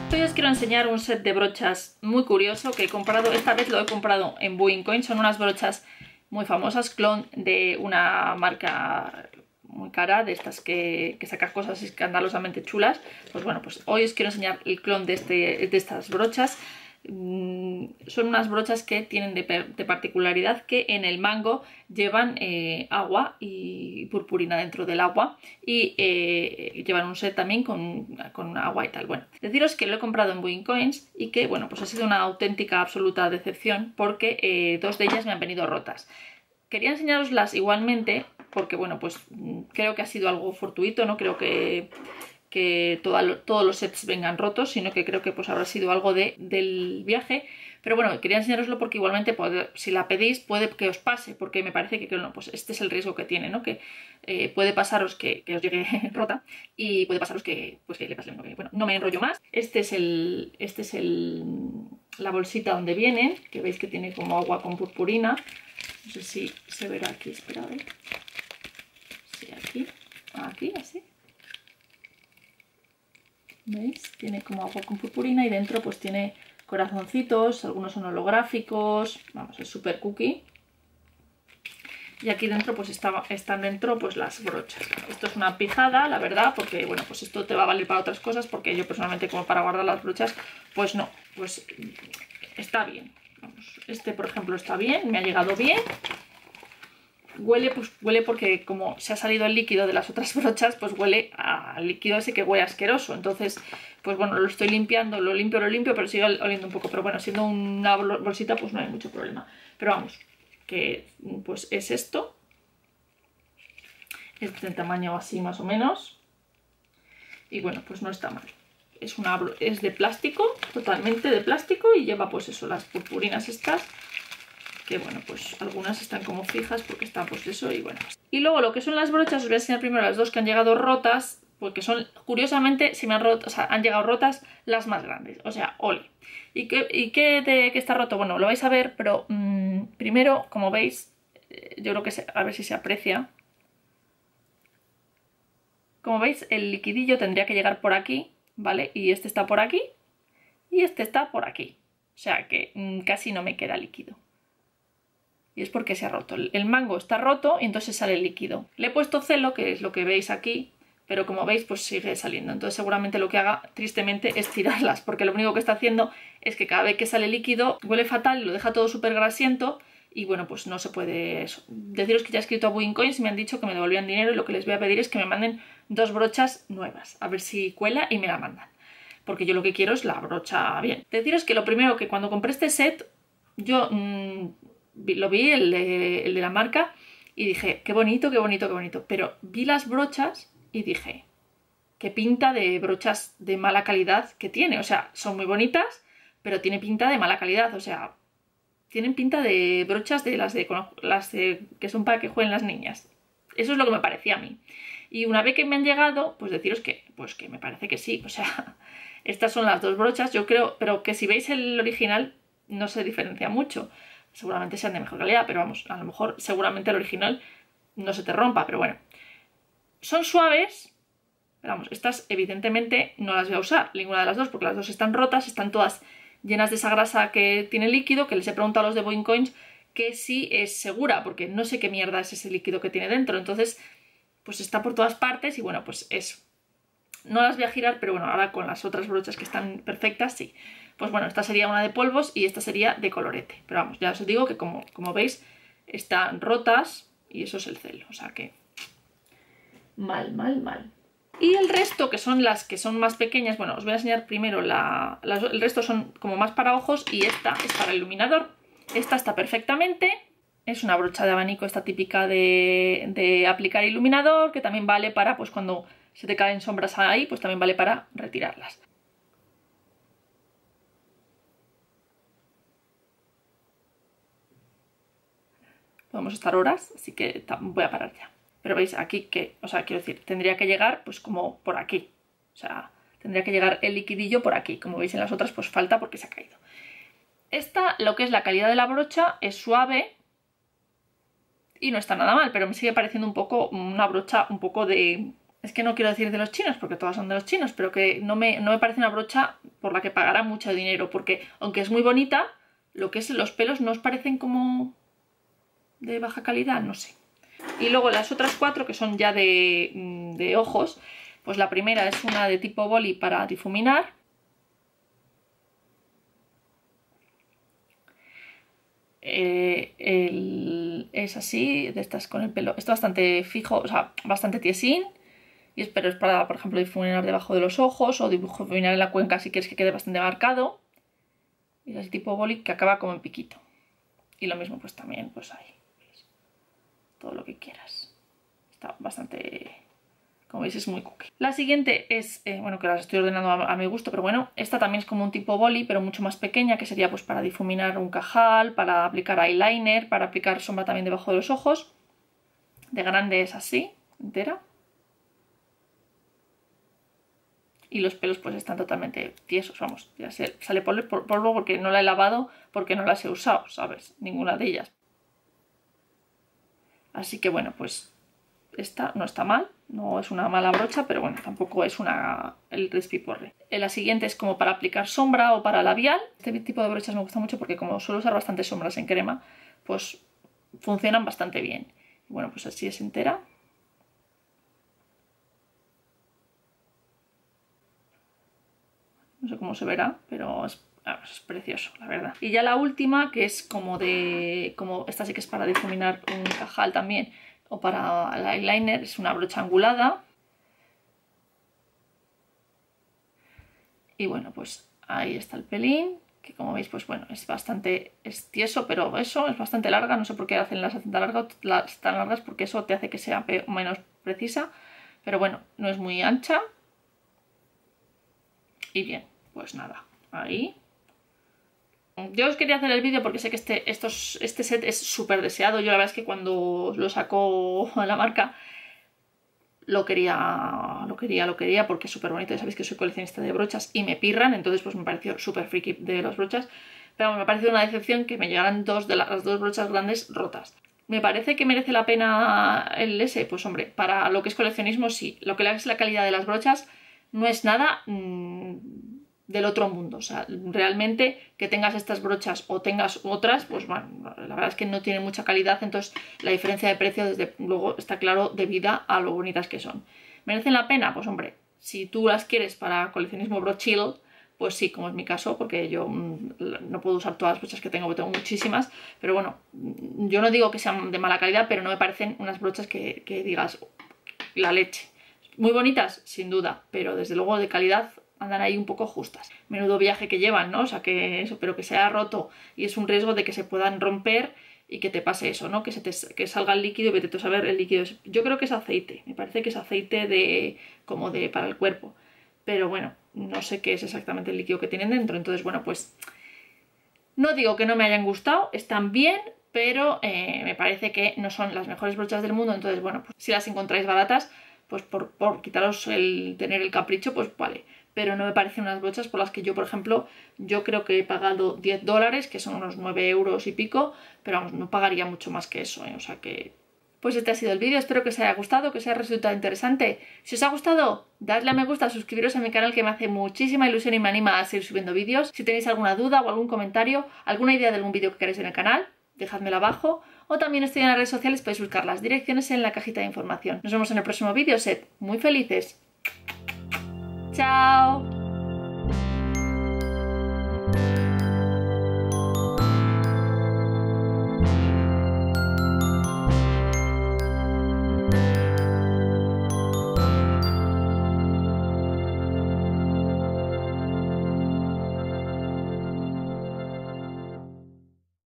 Hoy os quiero enseñar un set de brochas muy curioso que he comprado. Esta vez lo he comprado en Booking. Son unas brochas muy famosas, clon de una marca muy cara, de estas que saca cosas escandalosamente chulas. Pues bueno, pues hoy os quiero enseñar el clon de estas brochas. Son unas brochas que tienen de particularidad que en el mango llevan agua y purpurina dentro del agua, y llevan un set también con agua y tal. Bueno, deciros que lo he comprado en Booking y que bueno, pues ha sido una auténtica absoluta decepción porque dos de ellas me han venido rotas. Quería enseñaroslas igualmente porque bueno, pues creo que ha sido algo fortuito, no creo que todos los sets vengan rotos, sino que creo que pues habrá sido algo del viaje. Pero bueno, quería enseñaroslo porque igualmente si la pedís puede que os pase, porque me parece que no, pues este es el riesgo que tiene, ¿no? Que puede pasaros que os llegue rota, y puede pasaros que le pase lo que... Bueno, no me enrollo más. Este es la bolsita donde vienen, que veis que tiene como agua con purpurina. No sé si se verá aquí, espera a ver. Sí, aquí, así. ¿Veis? Tiene como agua con purpurina y dentro pues tiene corazoncitos, algunos son holográficos, vamos, es súper cookie. Y aquí dentro pues están dentro pues las brochas. Esto es una pijada, la verdad, porque bueno, pues esto te va a valer para otras cosas, porque yo personalmente como para guardar las brochas, pues no, pues está bien. Vamos, este por ejemplo está bien, me ha llegado bien. Huele, pues huele porque como se ha salido el líquido de las otras brochas, pues huele al líquido ese que huele asqueroso. Entonces, pues bueno, lo estoy limpiando, lo limpio, pero sigue oliendo un poco. Pero bueno, siendo una bolsita, pues no hay mucho problema. Pero vamos, que pues es esto. Es de tamaño así más o menos. Y bueno, pues no está mal. Es de plástico, totalmente de plástico, y lleva pues eso, las purpurinas estas. Que bueno, pues algunas están como fijas porque están pues eso, y bueno. Y luego lo que son las brochas, os voy a enseñar primero las dos que han llegado rotas, porque son, curiosamente, si me han roto, o sea, han llegado rotas las más grandes, o sea, ole. ¿Y qué está roto? Bueno, lo vais a ver, pero primero, como veis, yo creo que a ver si se aprecia. Como veis, el liquidillo tendría que llegar por aquí, ¿vale? Y este está por aquí, y este está por aquí. O sea que casi no me queda líquido. Y es porque se ha roto. El mango está roto y entonces sale el líquido. Le he puesto celo, que es lo que veis aquí, pero como veis pues sigue saliendo. Entonces seguramente lo que haga tristemente es tirarlas, porque lo único que está haciendo es que cada vez que sale líquido huele fatal y lo deja todo súper grasiento, y bueno, pues no se puede eso. Deciros que ya he escrito a Booking y me han dicho que me devolvían dinero, y lo que les voy a pedir es que me manden dos brochas nuevas, a ver si cuela y me la mandan, porque yo lo que quiero es la brocha bien. Deciros que lo primero, que cuando compré este set yo lo vi, el de la marca, y dije, qué bonito, qué bonito, qué bonito. Pero vi las brochas y dije, qué pinta de brochas de mala calidad que tiene. O sea, son muy bonitas, pero tiene pinta de mala calidad. O sea, tienen pinta de brochas de las que son para que jueguen las niñas. Eso es lo que me parecía a mí. Y una vez que me han llegado, pues deciros que me parece que sí. O sea, estas son las dos brochas, yo creo, pero que si veis el original no se diferencia mucho. Seguramente sean de mejor calidad, pero vamos, a lo mejor seguramente el original no se te rompa, pero bueno. Son suaves, pero vamos, estas evidentemente no las voy a usar, ninguna de las dos, porque las dos están rotas, están todas llenas de esa grasa que tiene líquido, que les he preguntado a los de Booking que sí es segura, porque no sé qué mierda es ese líquido que tiene dentro. Entonces, pues está por todas partes y bueno, pues eso. No las voy a girar, pero bueno, ahora con las otras brochas que están perfectas, sí. Pues bueno, esta sería una de polvos y esta sería de colorete. Pero vamos, ya os digo que como veis, están rotas y eso es el celo. O sea que mal. Y el resto, que son las que son más pequeñas, bueno, os voy a enseñar primero el resto son como más para ojos, y esta es para iluminador. Esta está perfectamente. Es una brocha de abanico, esta típica de aplicar iluminador, que también vale para, pues cuando se te caen sombras ahí, pues también vale para retirarlas. Podemos estar horas, así que voy a parar ya. Pero veis aquí que, o sea, quiero decir, tendría que llegar pues como por aquí. O sea, tendría que llegar el liquidillo por aquí. Como veis en las otras pues falta porque se ha caído. Esta, lo que es la calidad de la brocha, es suave y no está nada mal, pero me sigue pareciendo un poco una brocha un poco de es que no quiero decir de los chinos, porque todas son de los chinos, pero que no me parece una brocha por la que pagará mucho dinero, porque aunque es muy bonita, lo que es los pelos no os parecen como de baja calidad, no sé. Y luego las otras 4, que son ya de ojos, pues la primera es una de tipo boli para difuminar. Es así, de estas con el pelo. Esto bastante fijo, o sea, bastante tiesín. Pero es para, por ejemplo, difuminar debajo de los ojos o difuminar en la cuenca si quieres que quede bastante marcado. Y es así tipo boli que acaba como en piquito. Y lo mismo pues también, pues ahí. ¿Ves? Todo lo que quieras. Está bastante... Como veis es muy cookie. La siguiente es, bueno, que las estoy ordenando a mi gusto, pero bueno, esta también es como un tipo boli, pero mucho más pequeña, que sería pues para difuminar un cajal, para aplicar eyeliner, para aplicar sombra también debajo de los ojos. De grande es así, entera. Y los pelos pues están totalmente tiesos, vamos, ya sale polvo porque no la he lavado, porque no las he usado, ¿sabes? Ninguna de ellas. Así que bueno, pues esta no está mal, no es una mala brocha, pero bueno, tampoco es el despiporre. La siguiente es como para aplicar sombra o para labial. Este tipo de brochas me gusta mucho porque como suelo usar bastantes sombras en crema, pues funcionan bastante bien. Y bueno, pues así es entera. No sé cómo se verá, pero es precioso, la verdad. Y ya la última, que es como esta sí que es para difuminar un cajal también, o para el eyeliner, es una brocha angulada. Y bueno, pues ahí está el pelín, que como veis, pues bueno, es tieso, pero eso es bastante larga. No sé por qué hacen las tan largas, porque eso te hace que sea menos precisa. Pero bueno, no es muy ancha. Y bien, pues nada, ahí. Yo os quería hacer el vídeo porque sé que este set es súper deseado. Yo la verdad es que cuando lo sacó la marca lo quería porque es súper bonito. Ya sabéis que soy coleccionista de brochas y me pirran, entonces pues me pareció súper friki de las brochas. Pero me ha parecido una decepción que me llegaran las dos brochas grandes rotas. ¿Me parece que merece la pena el S? Pues hombre, para lo que es coleccionismo sí. Lo que es la calidad de las brochas no es nada del otro mundo. O sea, realmente que tengas estas brochas o tengas otras, pues bueno, la verdad es que no tienen mucha calidad, entonces la diferencia de precio desde luego está claro debida a lo bonitas que son. ¿Merecen la pena? Pues hombre, si tú las quieres para coleccionismo brochil, pues sí, como es mi caso, porque yo no puedo usar todas las brochas que tengo, porque tengo muchísimas, pero bueno, yo no digo que sean de mala calidad, pero no me parecen unas brochas que digas la leche. Muy bonitas, sin duda, pero desde luego de calidad andan ahí un poco justas. Menudo viaje que llevan, ¿no? O sea, que eso, pero que se ha roto y es un riesgo de que se puedan romper y que te pase eso, ¿no? Que salga el líquido y vete tú a saber el líquido. Yo creo que es aceite, me parece que es aceite para el cuerpo. Pero bueno, no sé qué es exactamente el líquido que tienen dentro. Entonces, bueno, pues no digo que no me hayan gustado, están bien, pero me parece que no son las mejores brochas del mundo. Entonces, bueno, pues si las encontráis baratas, pues por quitaros tener el capricho, pues vale. Pero no me parecen unas brochas por las que yo, por ejemplo, yo creo que he pagado $10, que son unos 9 euros y pico, pero vamos, no pagaría mucho más que eso, ¿eh? O sea que... Pues este ha sido el vídeo, espero que os haya gustado, que os haya resultado interesante. Si os ha gustado, dadle a me gusta, suscribiros a mi canal que me hace muchísima ilusión y me anima a seguir subiendo vídeos. Si tenéis alguna duda o algún comentario, alguna idea de algún vídeo que queráis en el canal, dejádmelo abajo. O también estoy en las redes sociales, podéis buscar las direcciones en la cajita de información. Nos vemos en el próximo vídeo, sed muy felices. ¡Chao!